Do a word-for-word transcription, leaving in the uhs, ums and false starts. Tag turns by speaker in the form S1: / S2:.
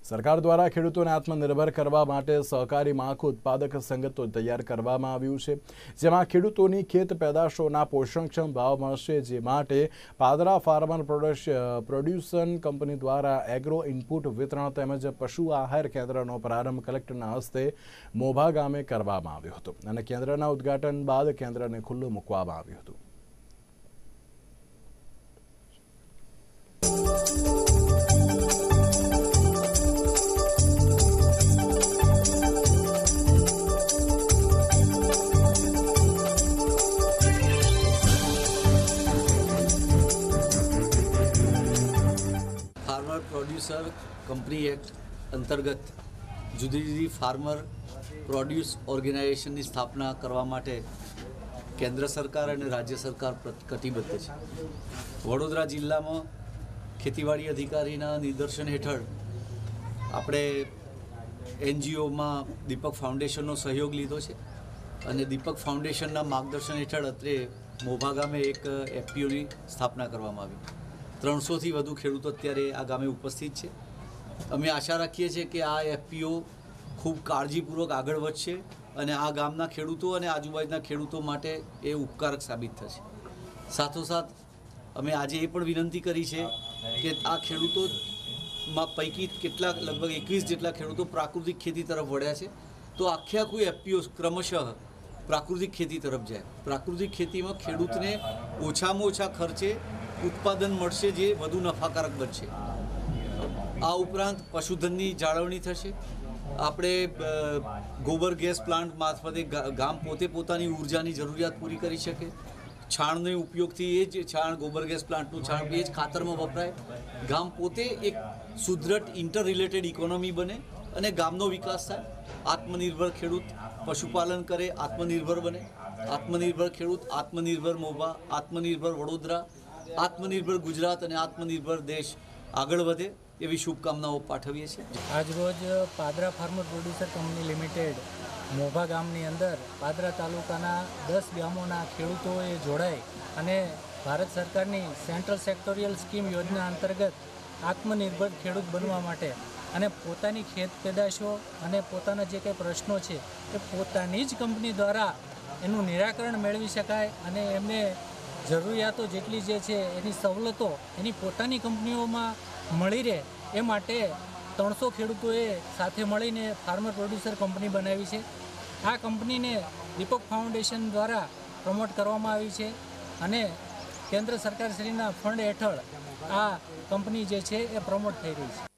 S1: સરકાર દ્વારા ખેડૂતોને આત્મનિર્ભર કરવા માટે સહકારી માળખું ઉત્પાદક સંગઠનો તૈયાર કરવામાં આવ્યું છે, જેમાં ખેડૂતોની ખેત પેદાશોના પોષણક્ષમ ભાવ મળશે, જે માટે પાદરા ફાર્મર પ્રોડ્યુસન કંપની દ્વારા એગ્રો ઇનપુટ વિતરણ તેમજ પશુ આહાર કેન્દ્રનો પ્રારંભ કલેક્ટરના હસ્તે મોભા ગામે કરવામાં આવ્યો હતો અને કેન્દ્રના ઉદ્ઘાટન બાદ કેન્દ્રને ખુલ્લું મૂકવામાં આવ્યું હતું.
S2: फार्मर प्रोड्यूसर कंपनी एक्ट अंतर्गत जुदी जुदी फार्मर प्रोड्यूस ऑर्गेनाइजेशनની સ્થાપના કરવા માટે કેન્દ્ર સરકાર અને રાજ્ય સરકાર કટિબદ્ધ છે. વડોદરા જિલ્લામાં ખેતીવાડી અધિકારીના નિદર્શન હેઠળ આપણે એનજીઓમાં દીપક ફાઉન્ડેશનનો સહયોગ લીધો છે અને દીપક ફાઉન્ડેશનના માર્ગદર્શન હેઠળ અત્રે મોભા ગામે એક એફપીઓની સ્થાપના કરવામાં આવી. ત્રણસોથી વધુ ખેડૂતો અત્યારે આ ગામે ઉપસ્થિત છે. અમે આશા રાખીએ છીએ કે આ એફપીઓ ખૂબ કાળજીપૂર્વક આગળ વધશે અને આ ગામના ખેડૂતો અને આજુબાજુના ખેડૂતો માટે એ ઉપકારક સાબિત થશે. સાથોસાથ અમે આજે એ પણ વિનંતી કરી છે કે આ ખેડૂતોમાં પૈકી કેટલાક લગભગ એકવીસ જેટલા ખેડૂતો પ્રાકૃતિક ખેતી તરફ વળ્યા છે, તો આખે આખું એફપીઓ ક્રમશઃ પ્રાકૃતિક ખેતી તરફ જાય. પ્રાકૃતિક ખેતીમાં ખેડૂતને ઓછામાં ઓછા ખર્ચે ઉત્પાદન મળશે, જે વધુ નફાકારક બનશે. આ ઉપરાંત પશુધનની જાળવણી થશે. આપણે ગોબર ગેસ પ્લાન્ટ મારફતે ગામ પોતે પોતાની ઉર્જાની જરૂરિયાત પૂરી કરી શકે. છાણનો ઉપયોગથી એ જ છાણ ગોબર ગેસ પ્લાન્ટનું છાણ એ જ ખાતરમાં વપરાય. ગામ પોતે એક સુદૃઢ ઇન્ટર રિલેટેડ ઇકોનોમી બને અને ગામનો વિકાસ થાય. આત્મનિર્ભર ખેડૂત પશુપાલન કરે, આત્મનિર્ભર બને. આત્મનિર્ભર ખેડૂત આત્મનિર્ભર મોભા, આત્મનિર્ભર વડોદરા, આત્મનિર્ભર ગુજરાત અને આત્મનિર્ભર દેશ આગળ વધે એવી શુભકામનાઓ પાઠવીએ છીએ.
S3: આજરોજ Padra farmer producer company limited Mobha ગામની અંદર પાદરા તાલુકાના દસ ગામોના ખેડૂતોએ જોડાઈ અને ભારત સરકારની સેન્ટ્રલ સેક્ટોરિયલ સ્કીમ યોજના અંતર્ગત આત્મનિર્ભર ખેડૂત બનવા માટે અને પોતાની ખેત પેદાશો અને પોતાના જે કંઈ પ્રશ્નો છે એ પોતાની જ કંપની દ્વારા એનું નિરાકરણ મેળવી શકાય અને એમને જરૂરિયાતો જેટલી જે છે એની સવલતો એની પોતાની કંપનીઓમાં મળી રહે એ માટે ત્રણસો ખેડૂતોએ સાથે મળીને ફાર્મર પ્રોડ્યુસર કંપની બનાવી છે. આ કંપનીને દીપક ફાઉન્ડેશન દ્વારા પ્રમોટ કરવામાં આવી છે અને કેન્દ્ર સરકારશ્રીના ફંડ હેઠળ આ કંપની જે છે એ પ્રમોટ થઈ રહી છે.